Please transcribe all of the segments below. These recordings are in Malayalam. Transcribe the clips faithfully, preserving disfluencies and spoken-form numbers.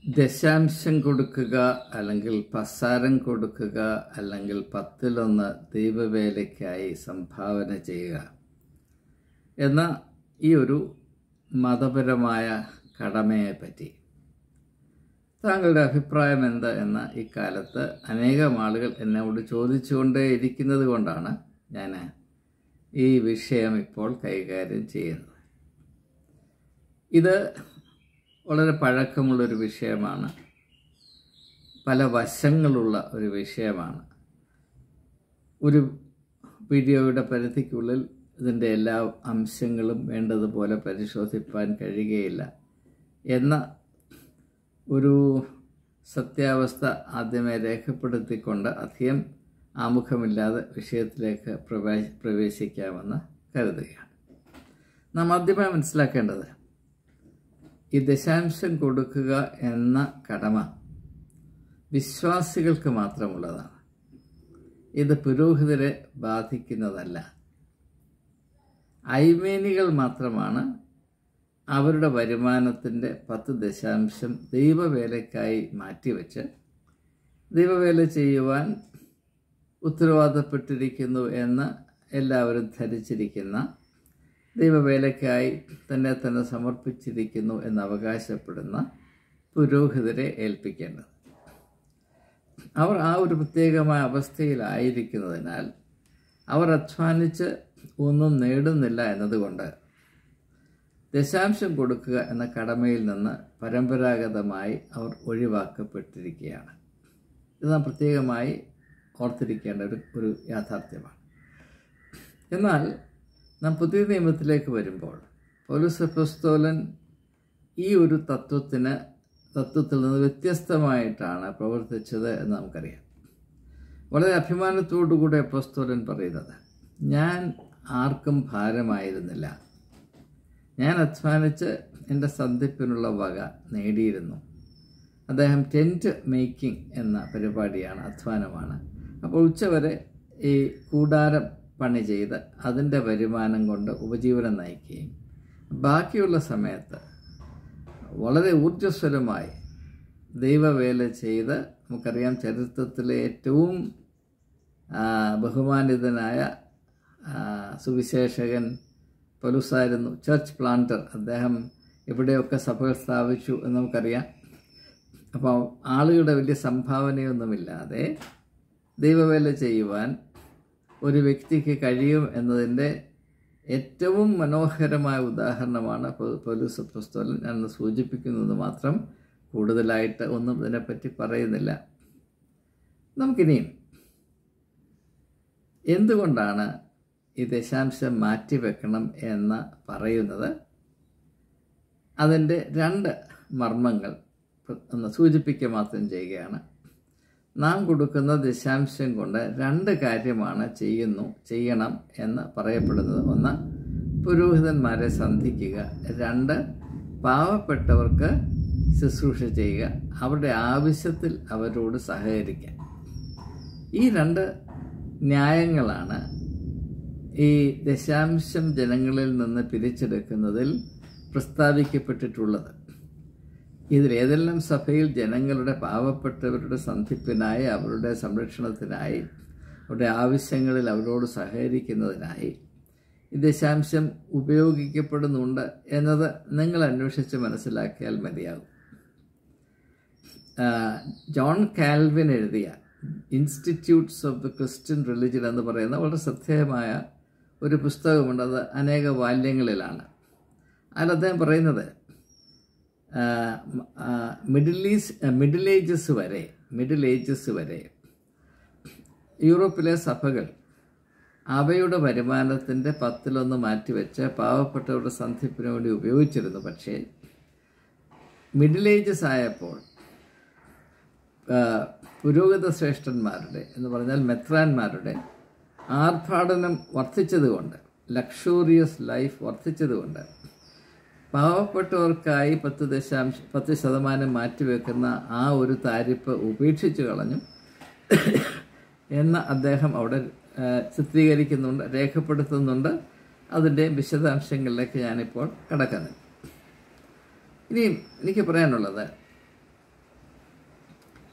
ദശാംശം കൊടുക്കുക, അല്ലെങ്കിൽ പസാരം കൊടുക്കുക, അല്ലെങ്കിൽ പത്തിലൊന്ന് ദൈവവേലയ്ക്കായി സംഭാവന ചെയ്യുക എന്ന ഈ ഒരു മതപരമായ കടമയെപ്പറ്റി താങ്കളുടെ അഭിപ്രായം എന്ത് എന്ന ഇക്കാലത്ത് അനേകം ആളുകൾ എന്നോട് ചോദിച്ചുകൊണ്ടേ ഇരിക്കുന്നത് കൊണ്ടാണ് ഞാൻ ഈ വിഷയം ഇപ്പോൾ കൈകാര്യം ചെയ്യുന്നത്. ഇത് വളരെ പഴക്കമുള്ളൊരു വിഷയമാണ്, പല വശങ്ങളുള്ള ഒരു വിഷയമാണ്. ഒരു വീഡിയോയുടെ പരിധിക്കുള്ളിൽ ഇതിൻ്റെ എല്ലാ അംശങ്ങളും വേണ്ടതുപോലെ പരിശോധിപ്പാൻ കഴിയുകയില്ല എന്ന ഒരു സത്യാവസ്ഥ ആദ്യമേ രേഖപ്പെടുത്തിക്കൊണ്ട് അധികം ആമുഖമില്ലാതെ വിഷയത്തിലേക്ക് പ്രവേ പ്രവേശിക്കാമെന്ന് കരുതുകയാണ്. നാം ആദ്യമായി മനസ്സിലാക്കേണ്ടത്, ഈ ദശാംശം കൊടുക്കുക എന്ന കടമ വിശ്വാസികൾക്ക് മാത്രമുള്ളതാണ്. ഇത് പുരോഹിതരെ ബാധിക്കുന്നതല്ല. ഐമേനികൾ മാത്രമാണ് അവരുടെ വരുമാനത്തിൻ്റെ പത്ത് ദശാംശം ദൈവവേലയ്ക്കായി മാറ്റിവെച്ച് ദൈവവേല ചെയ്യുവാൻ ഉത്തരവാദപ്പെട്ടിരിക്കുന്നു എന്ന് എല്ലാവരും ധരിച്ചിരിക്കുന്ന, ദൈവവേലയ്ക്കായി തന്നെ തന്നെ സമർപ്പിച്ചിരിക്കുന്നു എന്ന് അവകാശപ്പെടുന്ന പുരോഹിതരെ ഏൽപ്പിക്കേണ്ടത്. അവർ ആ ഒരു പ്രത്യേകമായ അവസ്ഥയിലായിരിക്കുന്നതിനാൽ അവർ അധ്വാനിച്ച് ഒന്നും നേടുന്നില്ല എന്നതുകൊണ്ട് ദശാംശം കൊടുക്കുക എന്ന കടമയിൽ നിന്ന് പരമ്പരാഗതമായി അവർ ഒഴിവാക്കപ്പെട്ടിരിക്കുകയാണ്. ഇത് നാം പ്രത്യേകമായി ഓർത്തിരിക്കേണ്ട ഒരു ഒരു യാഥാർത്ഥ്യമാണ്. എന്നാൽ നാം പുതിയ നിയമത്തിലേക്ക് വരുമ്പോൾ പൗലോസ് അപ്പോസ്തലൻ ഈ ഒരു തത്വത്തിന് തത്വത്തിൽ നിന്ന് വ്യത്യസ്തമായിട്ടാണ് പ്രവർത്തിച്ചത് എന്ന് നമുക്കറിയാം. വളരെ അഭിമാനത്തോടുകൂടി അപ്പോസ്തലൻ പറയുന്നത്, ഞാൻ ആർക്കും ഭാരമായിരുന്നില്ല, ഞാൻ അധ്വാനിച്ച് എൻ്റെ സന്ധിപ്പിനുള്ള വക നേടിയിരുന്നു. അദ്ദേഹം ടെൻറ്റ് മേക്കിംഗ് എന്ന പരിപാടിയാണ്, അധ്വാനമാണ്. അപ്പോൾ ഉച്ചവരെ ഈ കൂടാരം പണി ചെയ്ത് അതിൻ്റെ വരുമാനം കൊണ്ട് ഉപജീവനം നയിക്കുകയും ബാക്കിയുള്ള സമയത്ത് വളരെ ഊർജ്ജസ്വലമായി ദൈവവേല ചെയ്ത്, നമുക്കറിയാം ചരിത്രത്തിലെ ഏറ്റവും ബഹുമാനിതനായ സുവിശേഷകൻ പൗലോസായിരുന്നു, ചർച്ച് പ്ലാന്റർ. അദ്ദേഹം എവിടെയൊക്കെ സഭകൾ സ്ഥാപിച്ചു എന്ന് നമുക്കറിയാം. അപ്പോൾ ആളുകളുടെ വലിയ സംഭാവനയൊന്നുമില്ലാതെ ദൈവവേല ചെയ്യുവാൻ ഒരു വ്യക്തിക്ക് കഴിയും എന്നതിൻ്റെ ഏറ്റവും മനോഹരമായ ഉദാഹരണമാണ് പൗലോസ് അപ്പോസ്തലൻ എന്ന് സൂചിപ്പിക്കുന്നത് മാത്രം. കൂടുതലായിട്ട് ഒന്നും ഇതിനെപ്പറ്റി പറയുന്നില്ല. നമുക്കിനിയും എന്തുകൊണ്ടാണ് ഈ ദശാംശം മാറ്റിവെക്കണം എന്ന് പറയുന്നത്, അതിൻ്റെ രണ്ട് മർമ്മങ്ങൾ ഒന്ന് സൂചിപ്പിക്കുക മാത്രം ചെയ്യുകയാണ്. നാം കൊടുക്കുന്ന ദശാംശം കൊണ്ട് രണ്ട് കാര്യമാണ് ചെയ്യുന്നു ചെയ്യണം എന്ന് പറയപ്പെടുന്നത്. ഒന്ന്, പുരോഹിതന്മാരെ സന്ധിക്കുക. രണ്ട്, പാവപ്പെട്ടവർക്ക് ശുശ്രൂഷ ചെയ്യുക, അവരുടെ ആവശ്യത്തിൽ അവരോട് സഹകരിക്കുക. ഈ രണ്ട് ന്യായങ്ങളാണ് ഈ ദശാംശം ജനങ്ങളിൽ നിന്ന് പിരിച്ചെടുക്കുന്നതിൽ പ്രസ്താവിക്കപ്പെട്ടിട്ടുള്ളത്. ഇതിലേതെല്ലാം സഭയിൽ ജനങ്ങളുടെ പാവപ്പെട്ടവരുടെ സന്ധിപ്പിനായി, അവരുടെ സംരക്ഷണത്തിനായി, അവരുടെ ആവശ്യങ്ങളിൽ അവരോട് സഹകരിക്കുന്നതിനായി ഈ ദശാംശം ഉപയോഗിക്കപ്പെടുന്നുണ്ട് എന്നത് നിങ്ങൾ അന്വേഷിച്ച് മനസ്സിലാക്കിയാൽ മതിയാകും. ജോൺ കാൽവിൻ എഴുതിയ institutes of the Christian religion എന്ന് പറയുന്ന വളരെ ശ്രദ്ധേയമായ ഒരു പുസ്തകമുണ്ട്. അത് അനേക വാല്യങ്ങളിലാണ്. അതിൽ അദ്ദേഹം പറയുന്നത്, മിഡിൽ ഈസ്റ്റ് മിഡിൽ ഏജസ് വരെ മിഡിൽ ഏജസ് വരെ യൂറോപ്പിലെ സഭകൾ അവയുടെ വരുമാനത്തിൻ്റെ പത്തിലൊന്ന് മാറ്റിവെച്ച് പാവപ്പെട്ടവരുടെ സന്ധിപ്പിന് വേണ്ടി ഉപയോഗിച്ചിരുന്നു. പക്ഷേ മിഡിൽ ഏജസ് ആയപ്പോൾ പുരോഹിത ശ്രേഷ്ഠന്മാരുടെ എന്ന് പറഞ്ഞാൽ മെത്രാന്മാരുടെ ആർഭാടനം വർദ്ധിച്ചതുകൊണ്ട്, ലക്ഷൂറിയസ് ലൈഫ് വർദ്ധിച്ചതുകൊണ്ട് പാവപ്പെട്ടവർക്കായി പത്ത് ദശാംശം പത്ത് ശതമാനം മാറ്റിവെക്കുന്ന ആ ഒരു താരിഫ് ഉപേക്ഷിച്ചു കളഞ്ഞു എന്ന് അദ്ദേഹം അവിടെ ചിത്രീകരിക്കുന്നുണ്ട്, രേഖപ്പെടുത്തുന്നുണ്ട്. അതിൻ്റെ വിശദാംശങ്ങളിലേക്ക് ഞാനിപ്പോൾ കടക്കുന്നില്ല. ഇനി എനിക്ക് പറയാനുള്ളത്,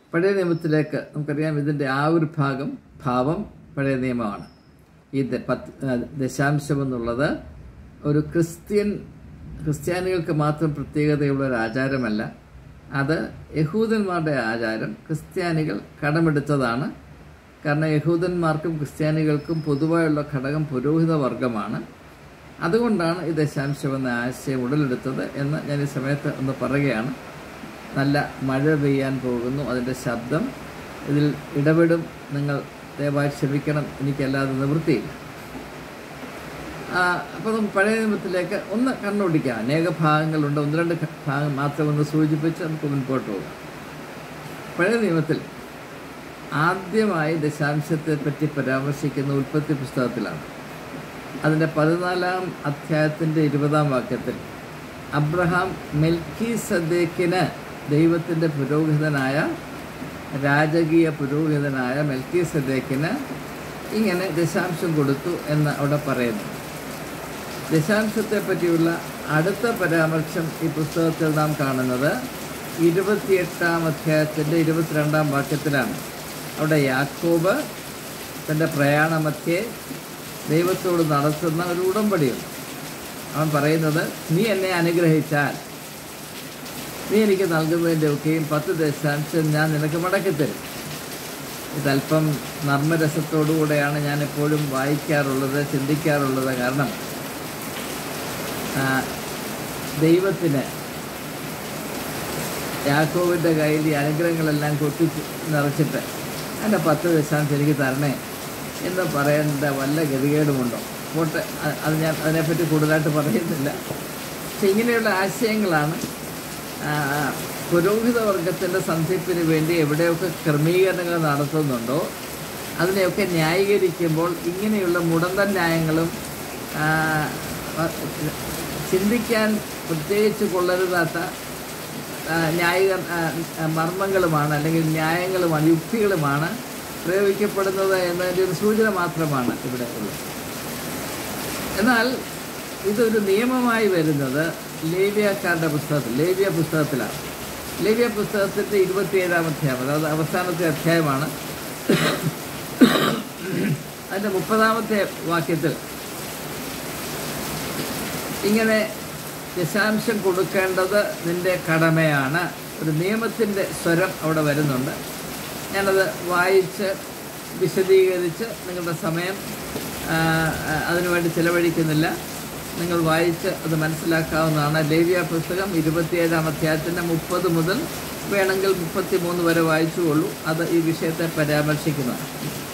പഴയ നിയമത്തിലേക്ക് നമുക്കറിയാം, ഇതിൻ്റെ ആ ഒരു ഭാഗം ഭാവം പഴയ നിയമമാണ്. ഈ പത്ത് ദശാംശം എന്നുള്ളത് ഒരു ക്രിസ്ത്യൻ ക്രിസ്ത്യാനികൾക്ക് മാത്രം പ്രത്യേകതയുള്ള ഒരു ആചാരമല്ല. അത് യഹൂദന്മാരുടെ ആചാരം ക്രിസ്ത്യാനികൾ കടമെടുത്തതാണ്. കാരണം യഹൂദന്മാർക്കും ക്രിസ്ത്യാനികൾക്കും പൊതുവായുള്ള ഘടകം പുരോഹിത വർഗമാണ്. അതുകൊണ്ടാണ് ഈ ദശാംശം എന്ന ആശയം ഉടലെടുത്തത് എന്ന് ഞാൻ ഈ സമയത്ത് ഒന്ന് പറയുകയാണ്. നല്ല മഴ പെയ്യാൻ പോകുന്നു, അതിൻ്റെ ശബ്ദം ഇതിൽ ഇടപെടും. നിങ്ങൾ ദയവായി ക്ഷമിക്കണം, എനിക്കല്ലാതെ നിവൃത്തിയില്ല. അപ്പോൾ നമുക്ക് പഴയ നിയമത്തിലേക്ക് ഒന്ന് കണ്ണോടിക്കാം. അനേക ഭാഗങ്ങളുണ്ട്, ഒന്ന് രണ്ട് ഭാഗം മാത്രം ഒന്ന് സൂചിപ്പിച്ച് നമുക്ക് മുൻപോട്ട് പോകാം. പഴയ നിയമത്തിൽ ആദ്യമായി ദശാംശത്തെ പറ്റി പരാമർശിക്കുന്ന ഉൽപ്പത്തി പുസ്തകത്തിലാണ്. അതിൻ്റെ പതിനാലാം അധ്യായത്തിൻ്റെ ഇരുപതാം വാക്യത്തിൽ അബ്രഹാം മെൽക്കീസദേക്കിന്, ദൈവത്തിൻ്റെ പുരോഹിതനായ രാജകീയ പുരോഹിതനായ മെൽക്കീസദേക്കിന് ഇങ്ങനെ ദശാംശം കൊടുത്തു എന്ന് അവിടെ പറയുന്നു. ദശാംശത്തെ പറ്റിയുള്ള അടുത്ത പരാമർശം ഈ പുസ്തകത്തിൽ നാം കാണുന്നത് ഇരുപത്തിയെട്ടാം അധ്യായത്തിൻ്റെ ഇരുപത്തിരണ്ടാം വാക്യത്തിലാണ്. അവിടെ യാക്കോബ് തൻ്റെ പ്രയാണമധ്യേ ദൈവത്തോട് നടത്തുന്ന ഒരു ഉടമ്പടിയുണ്ട്. അവൻ പറയുന്നത്, നീ എന്നെ അനുഗ്രഹിച്ചാൽ നീ എനിക്ക് നൽകുന്നതിൻ്റെ ഒക്കെയും പത്ത് ദശാംശം ഞാൻ നിനക്ക് മടക്കിത്തരും. ഇതല്പം നർമ്മരസത്തോടുകൂടെയാണ് ഞാൻ എപ്പോഴും വായിക്കാറുള്ളത്, ചിന്തിക്കാറുള്ളത്. കാരണം ദൈവത്തിന് യാക്കോബിൻ്റെ കയ്യിൽ ഈ അനുഗ്രഹങ്ങളെല്ലാം കൊത്തിച്ച് നിറച്ചിട്ട് എൻ്റെ പത്ത് ദശാംശം എനിക്ക് തരണേ എന്ന് പറയേണ്ട വല്ല ഗതികേടുമുണ്ടോ? പോട്ടെ, അത് ഞാൻ അതിനെപ്പറ്റി കൂടുതലായിട്ട് പറയുന്നില്ല. പക്ഷെ ഇങ്ങനെയുള്ള ആശയങ്ങളാണ് പുരോഹിത വർഗത്തിൻ്റെ സന്ധിപ്പിന് വേണ്ടി എവിടെയൊക്കെ ക്രമീകരണങ്ങൾ നടത്തുന്നുണ്ടോ അതിനെയൊക്കെ ന്യായീകരിക്കുമ്പോൾ ഇങ്ങനെയുള്ള മുടന്തൻ ന്യായങ്ങളും ചിന്തിക്കാൻ പ്രത്യേകിച്ച് കൊള്ളരുതാത്ത ന്യായ മർമ്മങ്ങളുമാണ്, അല്ലെങ്കിൽ ന്യായങ്ങളുമാണ്, യുക്തികളുമാണ് പ്രയോഗിക്കപ്പെടുന്നത് എന്നതിൻ്റെ ഒരു സൂചന മാത്രമാണ് ഇവിടെ ഉള്ളത്. എന്നാൽ ഇതൊരു നിയമമായി വരുന്നത് ലേവ്യക്കാരുടെ പുസ്തകത്തിൽ, ലേവ്യ പുസ്തകത്തിലാണ്. ലേവ്യ പുസ്തകത്തിൻ്റെ ഇരുപത്തിയേഴാം അധ്യായം, അതായത് അവസാനത്തെ അധ്യായമാണ്. അതിൻ്റെ മുപ്പതാമത്തെ വാക്യത്തിൽ ഇങ്ങനെ ദശാംശം കൊടുക്കേണ്ടത് നിൻ്റെ കടമയാണ്. ഒരു നിയമത്തിൻ്റെ സ്വരം അവിടെ വരുന്നുണ്ട്. ഞാനത് വായിച്ച് വിശദീകരിച്ച് നിങ്ങളുടെ സമയം അതിനുവേണ്ടി ചിലവഴിക്കുന്നില്ല. നിങ്ങൾ വായിച്ച് അത് മനസ്സിലാക്കാവുന്നതാണ്. ലേവ്യ പുസ്തകം ഇരുപത്തിയേഴാം അധ്യായത്തിൻ്റെ മുപ്പത് മുതൽ വേണമെങ്കിൽ മുപ്പത്തി മൂന്ന് വരെ വായിച്ചുകൊള്ളൂ. അത് ഈ വിഷയത്തെ പരാമർശിക്കുന്നതാണ്.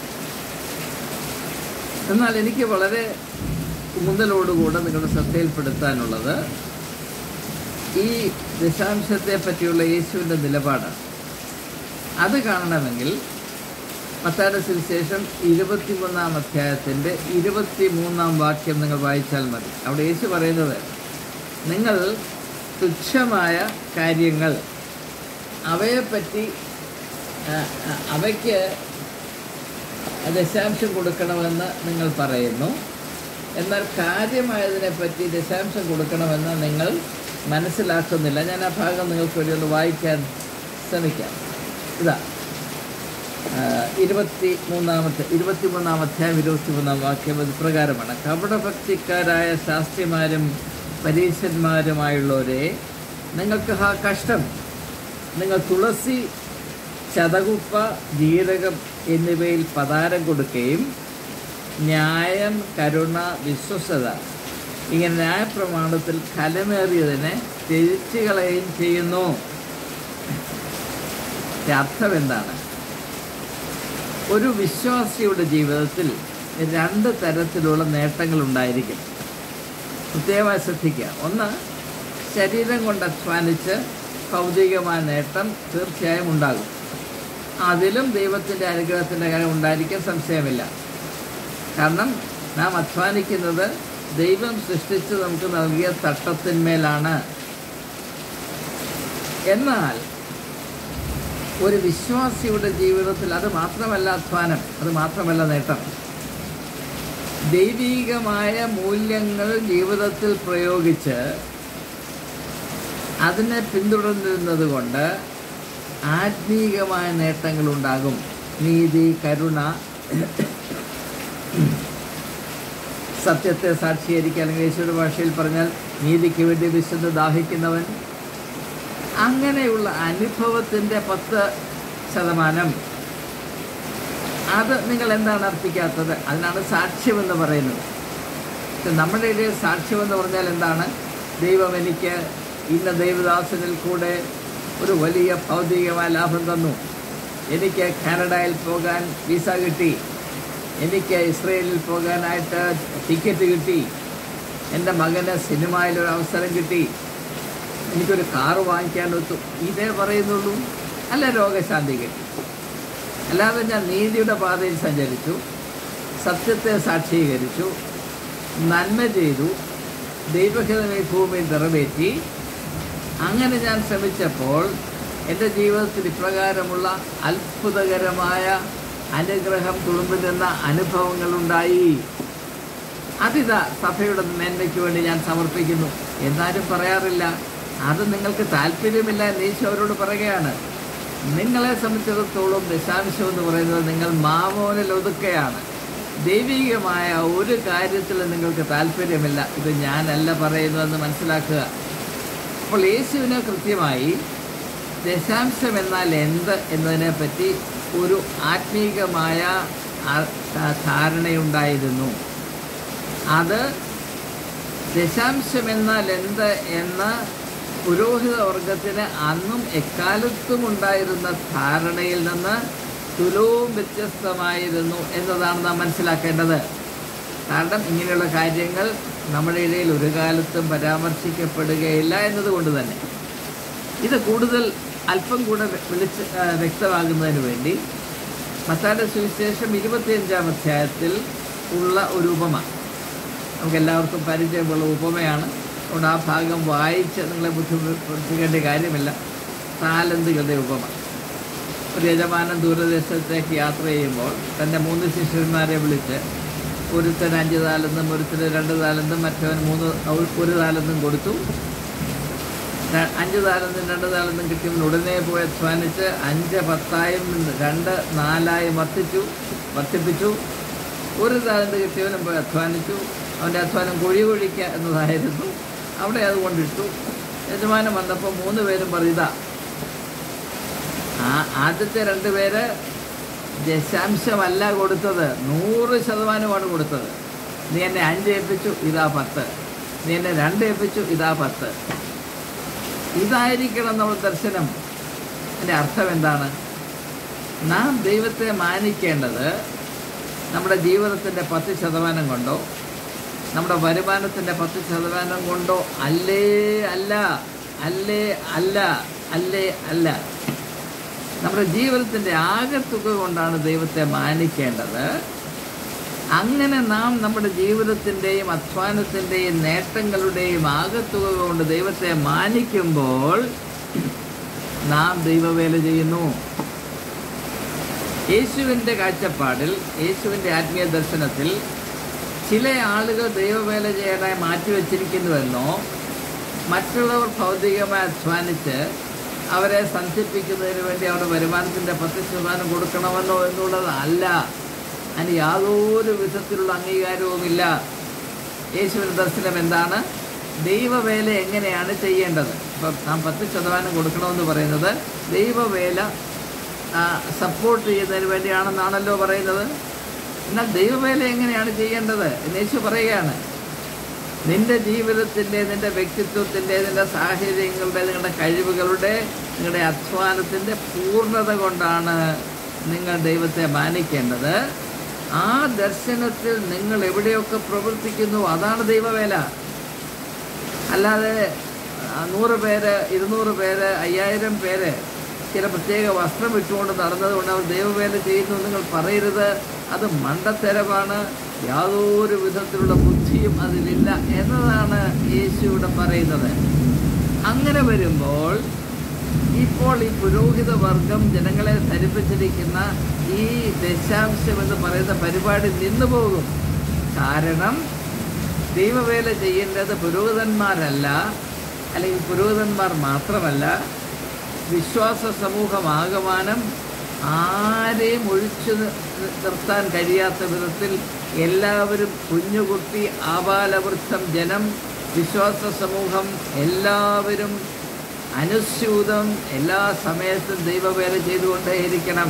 എന്നാൽ എനിക്ക് വളരെ ഊന്നലോടുകൂടെ നിങ്ങളുടെ ശ്രദ്ധയിൽപ്പെടുത്താനുള്ളത് ഈ ദശാംശത്തെ പറ്റിയുള്ള യേശുവിൻ്റെ നിലപാടാണ്. അത് കാണണമെങ്കിൽ മത്തായിയുടെ സുവിശേഷം ഇരുപത്തിമൂന്നാം അധ്യായത്തിൻ്റെ ഇരുപത്തി മൂന്നാം വാക്യം നിങ്ങൾ വായിച്ചാൽ മതി. അവിടെ യേശു പറയുന്നത്, നിങ്ങൾ തുച്ഛമായ കാര്യങ്ങൾ അവയെപ്പറ്റി അവയ്ക്ക് ദശാംശം കൊടുക്കണമെന്ന് നിങ്ങൾ പറയുന്നു, എന്നാൽ കാര്യമായതിനെപ്പറ്റി ദശാംശം കൊടുക്കണമെന്ന് നിങ്ങൾ മനസ്സിലാക്കുന്നില്ല. ഞാൻ ആ ഭാഗം നിങ്ങൾക്ക് വേണ്ടി ഒന്ന് വായിക്കാൻ ശ്രമിക്കാം. ഇതാ ഇരുപത്തി മൂന്നാമത്തെ ഇരുപത്തി മൂന്നാം അധ്യായം ഇരുപത്തി മൂന്നാം വാക്യം ഇത് പ്രകാരമാണ്. കപടഭക്തിക്കാരായ ശാസ്ത്രിമാരും പരീശന്മാരുമായുള്ളവരെ, നിങ്ങൾക്ക് ഹാ കഷ്ടം! നിങ്ങൾ തുളസി, ശതകുപ്പ, ജീരകം എന്നിവയിൽ പതാരം കൊടുക്കുകയും ന്യായം, കരുണ, വിശ്വസത ഇങ്ങനെ ന്യായപ്രമാണത്തിൽ ഫലമേറിയതിനെ ത്യജിച്ചു കളയുകയും ചെയ്യുന്നു. അർത്ഥം എന്താണ്? ഒരു വിശ്വാസിയുടെ ജീവിതത്തിൽ രണ്ട് തരത്തിലുള്ള നേട്ടങ്ങൾ ഉണ്ടായിരിക്കും. പ്രത്യേകമായി ശ്രദ്ധിക്കുക. ഒന്ന്, ശരീരം കൊണ്ട് അധ്വാനിച്ച് ഭൗതികമായ നേട്ടം തീർച്ചയായും ഉണ്ടാകും. അതിലും ദൈവത്തിൻ്റെ അനുഗ്രഹത്തിൻ്റെ കാര്യം ഉണ്ടായിരിക്കാൻ സംശയമില്ല. കാരണം നാം അധ്വാനിക്കുന്നത് ദൈവം സൃഷ്ടിച്ച് നമുക്ക് നൽകിയ തട്ടത്തിന്മേലാണ്. എന്നാൽ ഒരു വിശ്വാസിയുടെ ജീവിതത്തിൽ അത് മാത്രമല്ല അധ്വാനം, അത് മാത്രമല്ല നേട്ടം. ദൈവീകമായ മൂല്യങ്ങൾ ജീവിതത്തിൽ പ്രയോഗിച്ച് അതിനെ പിന്തുടർന്നിരുന്നത് കൊണ്ട് ആത്മീകമായ നേട്ടങ്ങളുണ്ടാകും. നീതി, കരുണ, സത്യത്തെ സാക്ഷീകരിക്കുക, അല്ലെങ്കിൽ യേശുവിൻ്റെ ഭാഷയിൽ പറഞ്ഞാൽ നീതിക്ക് വേണ്ടി വിശന്ന് ദാഹിക്കുന്നവൻ, അങ്ങനെയുള്ള അനുഭവത്തിൻ്റെ പത്ത് ശതമാനം അത് നിങ്ങൾ എന്താണ് അർപ്പിക്കാത്തത്? അതിനാണ് സാക്ഷ്യമെന്ന് പറയുന്നത്. നമ്മുടെ ഇടയിൽ സാക്ഷ്യമെന്ന് പറഞ്ഞാൽ എന്താണ്? ദൈവം എനിക്ക് ഇന്ന ദൈവദാസനിൽ കൂടെ ഒരു വലിയ ഭൗതികമായ ലാഭം തന്നു, എനിക്ക് കാനഡയിൽ പോകാൻ വിസ കിട്ടി, എനിക്ക് ഇസ്രയേലിൽ പോകാനായിട്ട് ടിക്കറ്റ് കിട്ടി, എൻ്റെ മകന് സിനിമയിലൊരു അവസരം കിട്ടി, എനിക്കൊരു കാറ് വാങ്ങിക്കാൻ ഒത്തു, ഇതേ പറയുന്നുള്ളൂ. അല്ല, രോഗശാന്തി കിട്ടി. അല്ലാതെ ഞാൻ നീതിയുടെ പാതയിൽ സഞ്ചരിച്ചു, സത്യത്തെ സാക്ഷീകരിച്ചു, നന്മ ചെയ്തു, ദൈവഹിതമേ ഭൂമിയിൽ നിറവേറ്റി, അങ്ങനെ ഞാൻ ശ്രമിച്ചപ്പോൾ എൻ്റെ ജീവിതത്തിൽ ഇപ്രകാരമുള്ള അത്ഭുതകരമായ അനുഗ്രഹം തുളുമ്പി നിന്ന അനുഭവങ്ങളുണ്ടായി. അതിതാ സഭയുടെ മേന്മയ്ക്ക് വേണ്ടി ഞാൻ സമർപ്പിക്കുന്നു. എന്നാലും പറയാറില്ല. അത് നിങ്ങൾക്ക് താല്പര്യമില്ല എന്ന് യേശു അവരോട് പറയുകയാണ്. നിങ്ങളെ സംബന്ധിച്ചിടത്തോളം ദശാംശം എന്ന് പറയുന്നത് നിങ്ങൾ മാമോനിൽ ഒതുക്കുകയാണ്. ദൈവികമായ ഒരു കാര്യത്തിൽ നിങ്ങൾക്ക് താല്പര്യമില്ല. ഇത് ഞാനല്ല പറയുന്നതെന്ന് മനസ്സിലാക്കുക. അപ്പോൾ യേശുവിന് കൃത്യമായി ദശാംശം എന്നാൽ എന്ത് എന്നതിനെപ്പറ്റി ഒരു ആത്മീകമായ ധാരണയുണ്ടായിരുന്നു. അത് ദശാംശം എന്നാൽ എന്ത് എന്ന പുരോഹിത വർഗത്തിന് അന്നും എക്കാലത്തും ഉണ്ടായിരുന്ന ധാരണയിൽ നിന്ന് തുലവും വ്യത്യസ്തമായിരുന്നു എന്നതാണ് നാം മനസ്സിലാക്കേണ്ടത്. കാരണം ഇങ്ങനെയുള്ള കാര്യങ്ങൾ നമ്മുടെ ഇടയിൽ ഒരു കാലത്തും പരാമർശിക്കപ്പെടുകയില്ല എന്നതുകൊണ്ട് തന്നെ ഇത് കൂടുതൽ അല്പം കൂടെ വിളിച്ച് വ്യക്തമാകുന്നതിന് വേണ്ടി മത്തായിയുടെ സുവിശേഷം ഇരുപത്തിയഞ്ചാം അധ്യായത്തിൽ ഉള്ള ഒരു ഉപമ, നമുക്കെല്ലാവർക്കും പരിചയമുള്ള ഉപമയാണ്. അതുകൊണ്ട് ആ ഭാഗം വായിച്ച് നിങ്ങളെ ബുദ്ധിമുട്ടിക്കേണ്ട കാര്യമില്ല. താലന്തുകളുടെ ഉപമ. ഒരു യജമാനൻ ദൂരദേശത്തേക്ക് യാത്ര ചെയ്യുമ്പോൾ തൻ്റെ മൂന്ന് ശിഷ്യന്മാരെ വിളിച്ച് ഒരുത്തൻ അഞ്ച് താലന്തും ഒരുത്തന് രണ്ട് താലന്തും മറ്റവൻ മൂന്ന് ഒരു താലന്തും കൊടുത്തു. അഞ്ച് താലന്തും രണ്ട് താലന്തും കിട്ടിയവൻ ഉടനെ പോയി അധ്വാനിച്ച് അഞ്ച് പത്തായും രണ്ട് നാലായും വർദ്ധിച്ചു വർദ്ധിപ്പിച്ചു. ഒരു താലന്ത് കിട്ടിയവനും പോയി അധ്വാനിച്ചു. അവൻ്റെ അധ്വാനം കുഴി കുഴിക്കുക എന്നതായിരുന്നു. അവിടെ അത് കൊണ്ടിട്ടു. യജമാനം വന്നപ്പോൾ മൂന്ന് പേരും പറഞ്ഞതാ, ആ ആദ്യത്തെ രണ്ട് പേര് ദശാംശമല്ല കൊടുത്തത്, നൂറ് ശതമാനമാണ് കൊടുത്തത്. നീ എന്നെ അഞ്ച് ഏൽപ്പിച്ചു, ഇതാ പത്ത്. നീ എന്നെ രണ്ട് ഏൽപ്പിച്ചു, ഇതാ പത്ത്. ഇതായിരിക്കണം നമ്മുടെ ദർശനം. അതിൻ്റെ അർത്ഥം എന്താണ്? നാം ദൈവത്തെ മാനിക്കേണ്ടത് നമ്മുടെ ജീവിതത്തിൻ്റെ പത്ത് ശതമാനം കൊണ്ടോ നമ്മുടെ വരുമാനത്തിൻ്റെ പത്ത് ശതമാനം കൊണ്ടോ അല്ലേ അല്ല അല്ലേ അല്ല അല്ലേ അല്ല നമ്മുടെ ജീവിതത്തിൻ്റെ ആകെത്തുക കൊണ്ടാണ് ദൈവത്തെ മാനിക്കേണ്ടത്. അങ്ങനെ നാം നമ്മുടെ ജീവിതത്തിൻ്റെയും അധ്വാനത്തിൻ്റെയും നേട്ടങ്ങളുടെയും ആകെത്തുക കൊണ്ട് ദൈവത്തെ മാനിക്കുമ്പോൾ നാം ദൈവവേല ചെയ്യുന്നു. യേശുവിൻ്റെ കാഴ്ചപ്പാടിൽ, യേശുവിൻ്റെ ആത്മീയ ദർശനത്തിൽ ചില ആളുകൾ ദൈവവേല ചെയ്യാനായി മാറ്റിവെച്ചിരിക്കുന്നുവെന്നോ മറ്റുള്ളവർ ഭൗതികമായി അധ്വാനിച്ച് അവരെ സന്ധിപ്പിക്കുന്നതിന് വേണ്ടി അവരുടെ വരുമാനത്തിൻ്റെ പത്ത് ശതമാനം കൊടുക്കണമെന്നോ എന്നുള്ളതല്ല. അതിന് യാതൊരു വിധത്തിലുള്ള അംഗീകാരവുമില്ല. യേശുവിൻ്റെ ദർശനം എന്താണ്? ദൈവവേല എങ്ങനെയാണ് ചെയ്യേണ്ടത്? ഇപ്പം നാം പത്ത് ശതമാനം കൊടുക്കണമെന്ന് പറയുന്നത് ദൈവവേല സപ്പോർട്ട് ചെയ്യുന്നതിന് വേണ്ടിയാണെന്നാണല്ലോ പറയുന്നത്. എന്നാൽ ദൈവവേല എങ്ങനെയാണ് ചെയ്യേണ്ടത് എന്ന് യേശു പറയുകയാണ്. നിൻ്റെ ജീവിതത്തിൻ്റെ, നിൻ്റെ വ്യക്തിത്വത്തിൻ്റെ, നിൻ്റെ സാഹചര്യങ്ങളുടെ, നിങ്ങളുടെ കഴിവുകളുടെ, നിങ്ങളുടെ അധ്വാനത്തിൻ്റെ പൂർണ്ണത കൊണ്ടാണ് നിങ്ങൾ ദൈവത്തെ മാനിക്കേണ്ടത്. ആ ദർശനത്തിൽ നിങ്ങൾ എവിടെയൊക്കെ പ്രവർത്തിക്കുന്നു അതാണ് ദൈവവേല. അല്ലാതെ നൂറ് പേര് ഇരുന്നൂറ് പേര് അയ്യായിരം പേര് ചില പ്രത്യേക വസ്ത്രം ഇട്ടുകൊണ്ട് നടന്നതുകൊണ്ട് അവർ ദൈവവേല ചെയ്യുന്നു നിങ്ങൾ പറയരുത്. അത് മണ്ടത്തരമാണ്. യാതൊരു വിധത്തിലുള്ള ബുദ്ധിയും അതിലില്ല എന്നതാണ് യേശു ഇവിടെ പറയുന്നത്. അങ്ങനെ വരുമ്പോൾ ഇപ്പോൾ ഈ പുരോഹിത വർഗം ജനങ്ങളെ ധരിപ്പിച്ചിരിക്കുന്ന ഈ ദശാംശം എന്ന് പറയുന്ന പരിപാടി നിന്നു പോകും. കാരണം ദൈവവേല ചെയ്യേണ്ടത് പുരോഹിതന്മാരല്ല, അല്ലെങ്കിൽ പുരോഹിതന്മാർ മാത്രമല്ല, വിശ്വാസ സമൂഹമാകമാനം ആരെയും ഒഴിച്ചു നിർത്താൻ കഴിയാത്ത വിധത്തിൽ എല്ലാവരും, കുഞ്ഞുകുട്ടി, ആബാലവൃദ്ധം, ജനം, വിശ്വാസ സമൂഹം എല്ലാവരും അനുസ്യൂതം എല്ലാ സമയത്തും ദൈവവേല ചെയ്തുകൊണ്ടേയിരിക്കണം.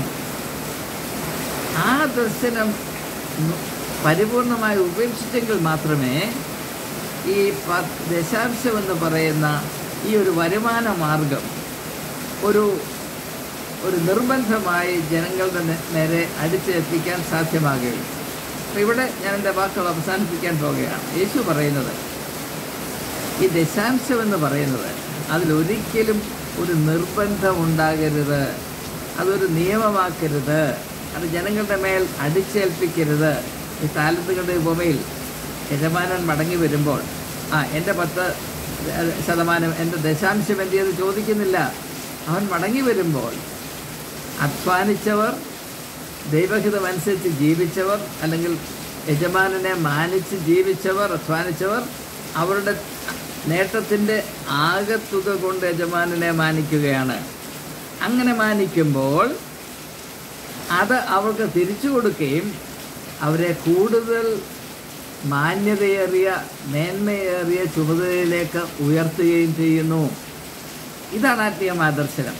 ആ ദർശനം പരിപൂർണമായി ഉപേക്ഷിച്ചെങ്കിൽ മാത്രമേ ഈ ദശാംശം എന്ന് പറയുന്ന ഈ ഒരു വരുമാന മാർഗം ഒരു ഒരു നിർബന്ധമായി ജനങ്ങളുടെ നേരെ അടിച്ചേൽപ്പിക്കാൻ സാധ്യമാകുകയുള്ളൂ. അപ്പം ഇവിടെ ഞാൻ എൻ്റെ വാക്കുകൾ അവസാനിപ്പിക്കാൻ പോവുകയാണ്. യേശു പറയുന്നത് ഈ ദശാംശം എന്ന് പറയുന്നത് അതിലൊരിക്കലും ഒരു നിർബന്ധം ഉണ്ടാകരുത്, അതൊരു നിയമമാക്കരുത്, അത് ജനങ്ങളുടെ മേൽ അടിച്ചേൽപ്പിക്കരുത്. ഈ താലന്തുകളുടെ ഉപമയിൽ യജമാനൻ മടങ്ങി വരുമ്പോൾ ആ എൻ്റെ പത്ത് ശതമാനം എൻ്റെ ദശാംശം എന്ത് ചോദിക്കുന്നില്ല. അവൻ മടങ്ങി വരുമ്പോൾ അധ്വാനിച്ചവർ, ദൈവഹിതമനുസരിച്ച് ജീവിച്ചവർ, അല്ലെങ്കിൽ യജമാനനെ മാനിച്ച് ജീവിച്ചവർ, അധ്വാനിച്ചവർ അവരുടെ നേട്ടത്തിൻ്റെ ആകത്തുക കൊണ്ട് യജമാനനെ മാനിക്കുകയാണ്. അങ്ങനെ മാനിക്കുമ്പോൾ അത് അവർക്ക് തിരിച്ചു കൊടുക്കുകയും അവരെ കൂടുതൽ മാന്യതയേറിയ, മേന്മയേറിയ ചുമതലയിലേക്ക് ഉയർത്തുകയും ചെയ്യുന്നു. ഇതാണ് ആത്മീയമായ ദർശനം.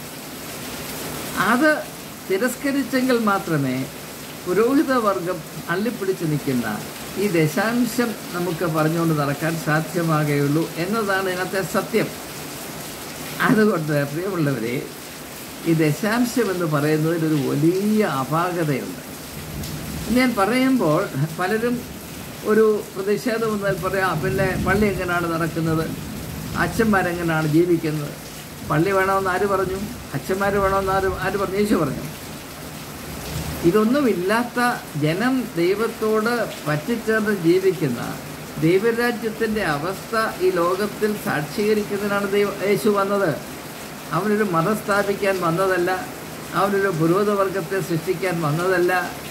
അത് തിരസ്കരിച്ചെങ്കിൽ മാത്രമേ പുരോഹിതവർഗം അള്ളിപ്പിടിച്ച് നിൽക്കുന്ന ഈ ദശാംശം നമുക്ക് പറഞ്ഞുകൊണ്ട് നടക്കാൻ സാധ്യമാകുകയുള്ളൂ എന്നതാണ് ഇതിനകത്തെ സത്യം. അതുകൊണ്ട് പ്രിയമുള്ളവരെ, ഈ ദശാംശം എന്ന് പറയുന്നതിലൊരു വലിയ അപാകതയുണ്ട്. ഞാൻ പറയുമ്പോൾ പലരും ഒരു പ്രതിഷേധം വന്നാൽ പറയാം, പിന്നെ പള്ളി എങ്ങനെയാണ് നടക്കുന്നത്, അച്ഛന്മാരെങ്ങനെയാണ് ജീവിക്കുന്നത്, പള്ളി വേണമെന്ന് ആര് പറഞ്ഞു, അച്ഛന്മാർ വേണമെന്ന് ആര് ആര് പറഞ്ഞു, യേശു പറഞ്ഞു. ഇതൊന്നുമില്ലാത്ത ജനം ദൈവത്തോട് പറ്റിച്ചേർന്ന് ജീവിക്കുന്ന ദൈവരാജ്യത്തിൻ്റെ അവസ്ഥ ഈ ലോകത്തിൽ സാക്ഷീകരിക്കുന്നതിനാണ് ദൈവ യേശു വന്നത്. അവനൊരു മതം സ്ഥാപിക്കാൻ വന്നതല്ല, അവനൊരു പുരോഹിതവർഗത്തെ സൃഷ്ടിക്കാൻ വന്നതല്ല.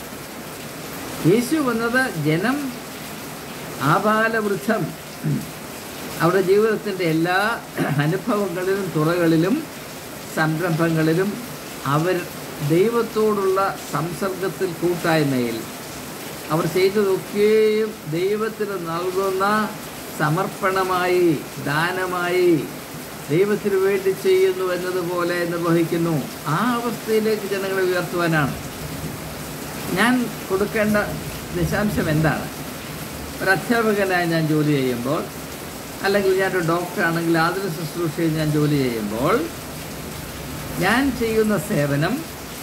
യേശു വന്നത് ജനം ആബാലവൃദ്ധം അവരുടെ ജീവിതത്തിൻ്റെ എല്ലാ അനുഭവങ്ങളിലും തുറകളിലും സംരംഭങ്ങളിലും അവർ ദൈവത്തോടുള്ള സംസർഗത്തിൽ, കൂട്ടായ്മയിൽ അവർ ചെയ്തതൊക്കെയും ദൈവത്തിന് നൽകുന്ന സമർപ്പണമായി, ദാനമായി ദൈവത്തിന് വേണ്ടി ചെയ്യുന്നു എന്നതുപോലെ നിർവഹിക്കുന്നു. ആ അവസ്ഥയിലേക്ക് ജനങ്ങളെ ഉയർത്തുവാനാണ്. ഞാൻ കൊടുക്കേണ്ട ദശാംശം എന്താണ്? ഒരു അധ്യാപകനായി ഞാൻ ജോലി ചെയ്യുമ്പോൾ, അല്ലെങ്കിൽ ഞാനൊരു ഡോക്ടറാണെങ്കിൽ ആതുര ശുശ്രൂഷയിൽ ഞാൻ ജോലി ചെയ്യുമ്പോൾ ഞാൻ ചെയ്യുന്ന സേവനം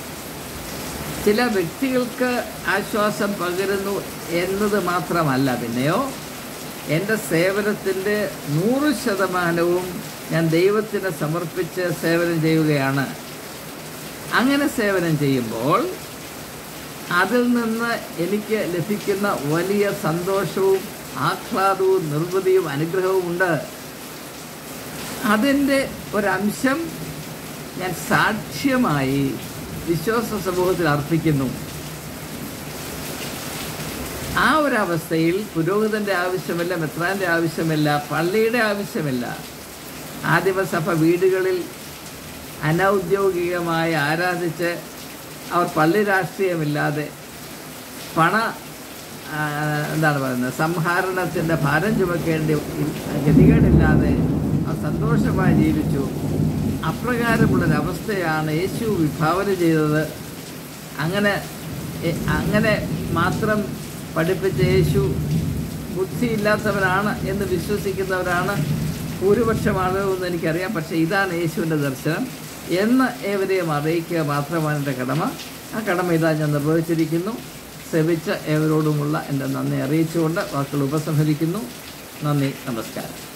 ചില വ്യക്തികൾക്ക് ആശ്വാസം പകരുന്നു എന്നത് മാത്രമല്ല, പിന്നെയോ എൻ്റെ സേവനത്തിൻ്റെ നൂറ് ശതമാനവും ഞാൻ ദൈവത്തിന് സമർപ്പിച്ച് സേവനം ചെയ്യുകയാണ്. അങ്ങനെ സേവനം ചെയ്യുമ്പോൾ അതിൽ നിന്ന് എനിക്ക് ലഭിക്കുന്ന വലിയ സന്തോഷവും ആഹ്ലാദവും നിർവൃതിയും അനുഗ്രഹവും ഉണ്ട്. അതിൻ്റെ ഒരംശം ഞാൻ സാക്ഷ്യമായി വിശ്വാസ സമൂഹത്തിൽ അർപ്പിക്കുന്നു. ആ ഒരവസ്ഥയിൽ പുരോഹിതൻ്റെ ആവശ്യമില്ല, മെത്രാൻ്റെ ആവശ്യമില്ല, പള്ളിയുടെ ആവശ്യമില്ല. ആദിമസഭ വീടുകളിൽ അനൗദ്യോഗികമായി ആരാധിച്ച് അവർ പള്ളി രാഷ്ട്രീയമില്ലാതെ, പണ എന്താണ് പറയുന്നത്, സംഹരണത്തിൻ്റെ ഭാരം ചുമക്കേണ്ടി ഗതികേടില്ലാതെ അവർ സന്തോഷമായി ജീവിച്ചു. അപ്രകാരമുള്ളൊരവസ്ഥയാണ് യേശു വിഭാവന ചെയ്തത്. അങ്ങനെ അങ്ങനെ മാത്രം പഠിപ്പിച്ച യേശു ബുദ്ധിയില്ലാത്തവനാണ് എന്ന് വിശ്വസിക്കുന്നവരാണ് ഭൂരിപക്ഷം ആളുകളെന്ന് എനിക്കറിയാം. പക്ഷേ ഇതാണ് യേശുവിൻ്റെ ദർശനം എന്ന് ഏവരെയും അറിയിക്കുക മാത്രമാണ് എൻ്റെ കടമ. ആ കടമ ഇതാ ഞാൻ നിർവഹിച്ചിരിക്കുന്നു. ശ്രമിച്ച ഏവരോടുമുള്ള എൻ്റെ നന്ദി അറിയിച്ചുകൊണ്ട് വാക്കുകൾ ഉപസംഹരിക്കുന്നു. നന്ദി, നമസ്കാരം.